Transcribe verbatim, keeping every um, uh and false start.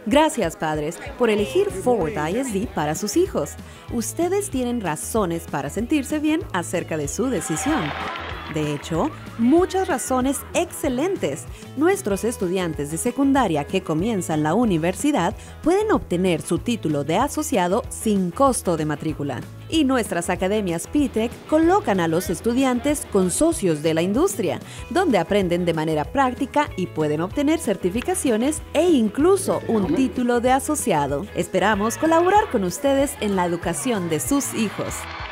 Gracias, padres, por elegir Forward I S D para sus hijos. Ustedes tienen razones para sentirse bien acerca de su decisión. De hecho, muchas razones excelentes. Nuestros estudiantes de secundaria que comienzan la universidad pueden obtener su título de asociado sin costo de matrícula. Y nuestras academias P T E C colocan a los estudiantes con socios de la industria, donde aprenden de manera práctica y pueden obtener certificaciones e incluso un título de asociado. Esperamos colaborar con ustedes en la educación de sus hijos.